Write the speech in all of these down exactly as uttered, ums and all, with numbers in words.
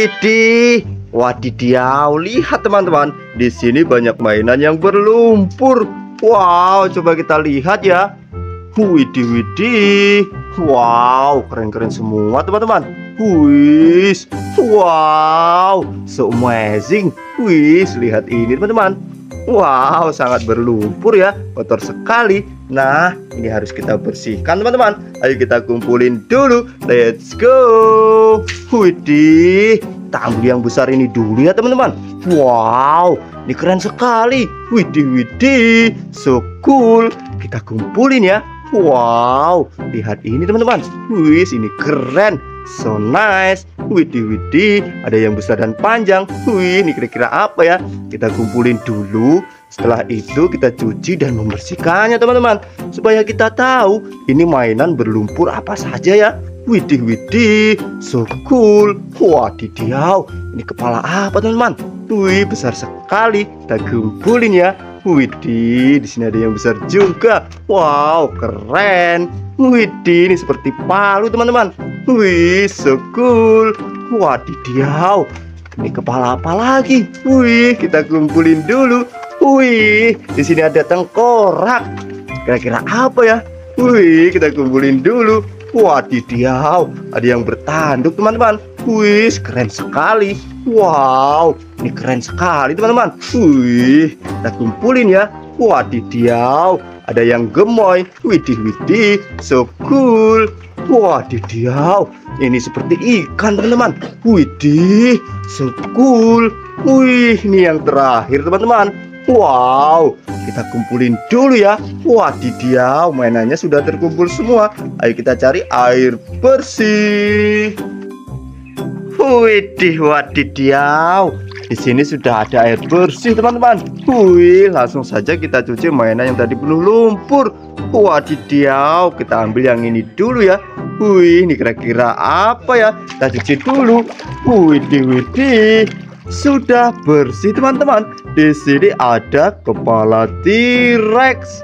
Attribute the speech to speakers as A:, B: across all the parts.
A: Widih, wadidiau, lihat teman-teman, di sini banyak mainan yang berlumpur. Wow, coba kita lihat ya. Widih, widih, wow, keren-keren semua teman-teman. Wis, wow, so amazing. Wis, lihat ini teman-teman. Wow, sangat berlumpur ya, kotor sekali. Nah, ini harus kita bersihkan teman-teman. Ayo kita kumpulin dulu. Let's go. Widih, kita ambil yang besar ini dulu ya teman-teman. Wow, ini keren sekali. Widih, widih, so cool. Kita kumpulin ya. Wow, lihat ini teman-teman. Wih, ini keren, so nice. Widih, widih, ada yang besar dan panjang. Wih, ini kira-kira apa ya? Kita kumpulin dulu. Setelah itu kita cuci dan membersihkannya teman-teman, supaya kita tahu ini mainan berlumpur apa saja ya. Widih, widih, so cool. Wadidiau, ini kepala apa teman-teman? Wih, besar sekali. Kita kumpulin ya. Widih, di sini ada yang besar juga. Wow, keren. Widih, ini seperti palu teman-teman. Wih, so cool. Wadidiau, ini kepala apa lagi? Wih, kita kumpulin dulu. Wih, di sini ada tengkorak. Kira-kira apa ya? Wih, kita kumpulin dulu. Wadidiau, ada yang bertanduk teman-teman. Wih, keren sekali. Wow, ini keren sekali teman-teman. Wih, kita kumpulin ya. Wadidiau, ada yang gemoy. Widih, widih, so cool. Wadidiau, ini seperti ikan teman-teman. Widih, so cool. Wih, ini yang terakhir teman-teman. Wow, kita kumpulin dulu ya. Wadidiau, mainannya sudah terkumpul semua. Ayo kita cari air bersih. Widih, wadidiau, di sini sudah ada air bersih teman-teman. Wih, langsung saja kita cuci mainan yang tadi penuh lumpur. Wadidiau, kita ambil yang ini dulu ya. Wih, ini kira-kira apa ya? Kita cuci dulu. Widih, widih, sudah bersih teman-teman. Di sini ada kepala T-Rex.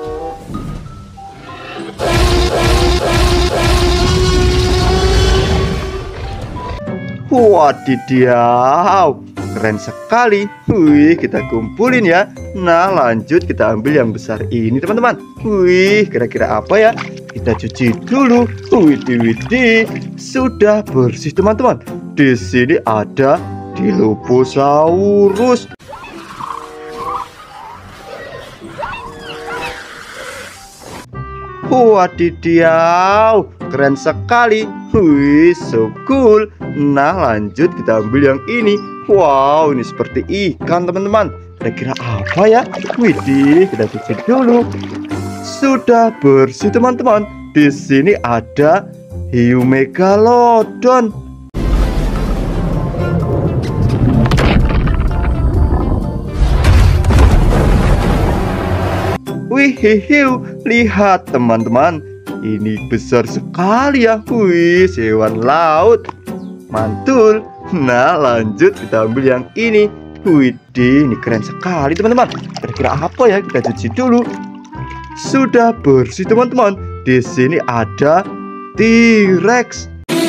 A: Wadidiau, keren sekali. Wih, kita kumpulin ya. Nah, lanjut kita ambil yang besar ini teman-teman. Wih, kira-kira apa ya? Kita cuci dulu. Widih, widih, sudah bersih teman-teman. Di sini ada Dilophosaurus. Wadidiau, keren sekali. Wih, so cool. Nah, lanjut kita ambil yang ini. Wow, ini seperti ikan teman-teman. Kira-kira apa ya? Widih, kita cuci dulu. Sudah bersih teman-teman. Di sini ada hiu megalodon. Wih, hiu, lihat teman-teman, ini besar sekali ya. Wih, hewan laut, mantul. Nah, lanjut kita ambil yang ini. Widih, ini keren sekali teman-teman. Kira-kira apa ya? Kita cuci dulu. Sudah bersih teman-teman. Di sini ada T-Rex.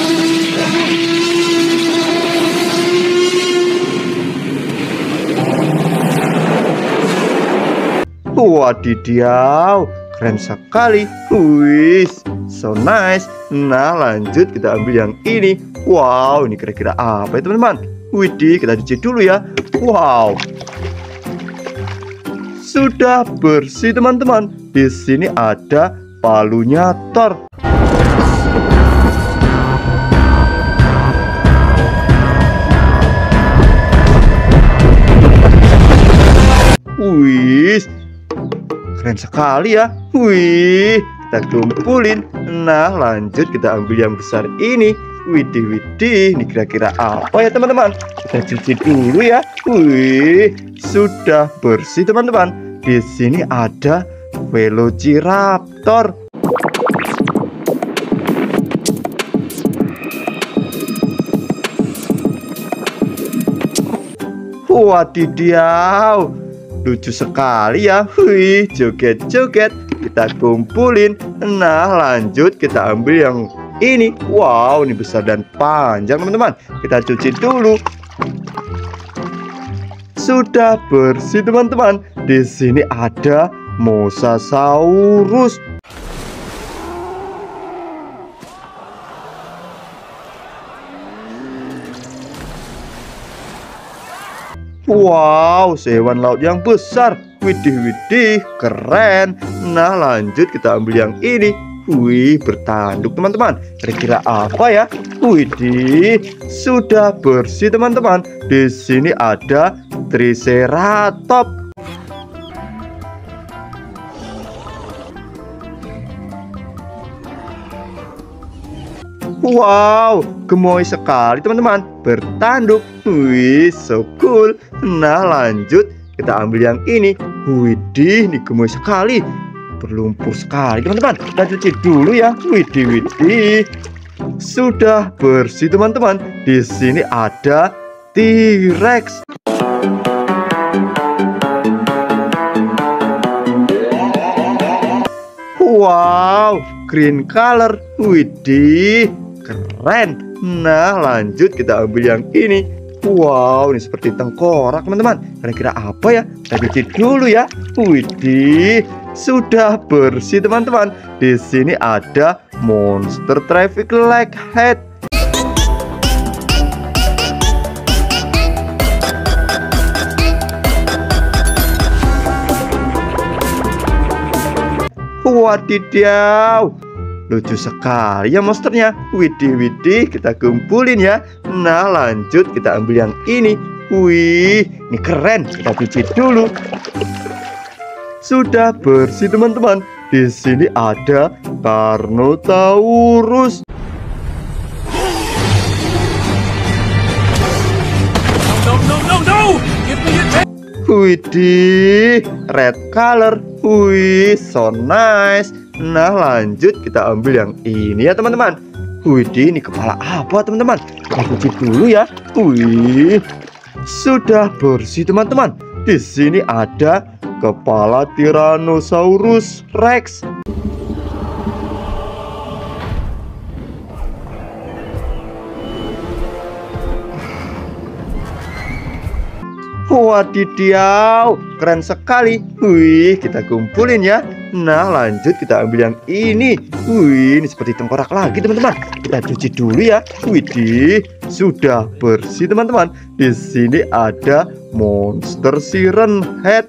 A: Wadidiau, keren sekali. Wih, so nice. Nah, lanjut kita ambil yang ini. Wow, ini kira-kira apa ya teman-teman? Widih, kita cuci dulu ya. Wow, sudah bersih teman-teman. Di sini ada palunya Thor. Wih, keren sekali ya. Wih, kita kumpulin. Nah, lanjut kita ambil yang besar ini. Widih, widih, ini kira-kira apa ya teman-teman? Kita cuci dulu ya. Wih, sudah bersih teman-teman. Di sini ada Velociraptor. Wadidiau, lucu sekali ya. Wih, joget-joget. Kita kumpulin. Nah, lanjut kita ambil yang ini. Wow, ini besar dan panjang teman-teman. Kita cuci dulu. Sudah bersih teman-teman. Di sini ada Mosasaurus. Wow, hewan laut yang besar. Widih, widih, keren. Nah, lanjut kita ambil yang ini. Wih, bertanduk teman-teman. Kira-kira apa ya? Widih, sudah bersih teman-teman. Di sini ada Triceratops. Wow, gemoy sekali teman-teman. Bertanduk. Wih, so cool. Nah, lanjut kita ambil yang ini. Widih, ini gemoy sekali. Berlumpur sekali teman-teman. Kita cuci dulu ya. Widih, widih. Sudah bersih teman-teman. Di sini ada T-Rex. Wow, green color. Widih, keren. Nah, lanjut kita ambil yang ini. Wow, ini seperti tengkorak teman-teman. Kira-kira apa ya? Kita cuci dulu ya. Widih, sudah bersih teman-teman. Di sini ada monster traffic light head. Wadidaw, lucu sekali ya monsternya. Widih, widih, kita kumpulin ya. Nah, lanjut kita ambil yang ini. Wih, ini keren. Kita cuci dulu. Sudah bersih teman-teman. Di sini ada Carnotaurus.
B: No, no, no, no! Give me a
A: Widih, red color. Wih, so nice. Nah, lanjut kita ambil yang ini ya teman-teman. Widih, ini kepala apa teman-teman? Kita cuci dulu ya. Wih, sudah bersih teman-teman. Di sini ada kepala Tyrannosaurus Rex. Wadidaw, keren sekali. Wih, kita kumpulin ya. Nah, lanjut kita ambil yang ini. Wih, ini seperti tengkorak lagi teman-teman. Kita cuci dulu ya. Widih, sudah bersih teman-teman. Di sini ada monster siren head.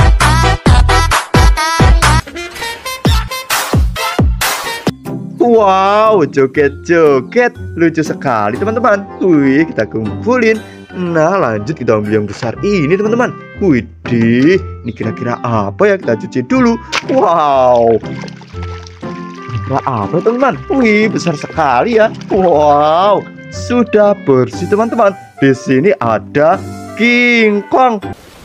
A: Wow, joget-joget, lucu sekali teman-teman. Wih, kita kumpulin. Nah, lanjut kita ambil yang besar ini teman-teman. Widih, ini kira-kira apa ya? Kita cuci dulu. Wow, kira-kira apa teman-teman? Wih, besar sekali ya. Wow, sudah bersih teman-teman. Di sini ada King Kong.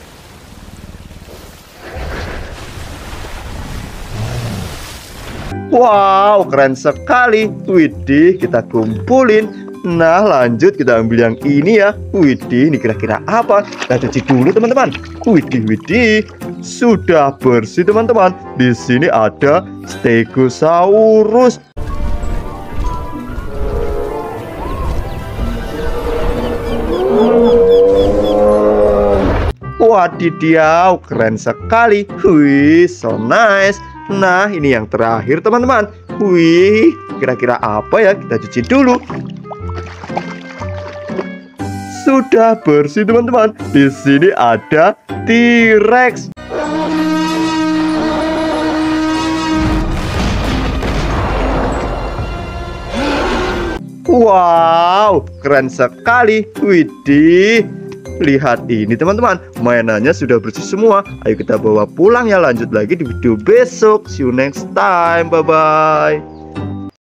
A: Wow, keren sekali. Widih, kita kumpulin. Nah, lanjut kita ambil yang ini ya. Widih, ini kira-kira apa? Kita cuci dulu teman-teman. Widih, widih, sudah bersih teman-teman. Di sini ada Stegosaurus. Wadidaw, keren sekali. Wih, so nice. Nah, ini yang terakhir teman-teman. Wih, kira-kira apa ya? Kita cuci dulu. Sudah bersih teman-teman. Di sini ada T-Rex. Wow, keren sekali. Widih, lihat ini teman-teman, mainannya sudah bersih semua. Ayo kita bawa pulang ya. Lanjut lagi di video besok. See you next time. Bye-bye.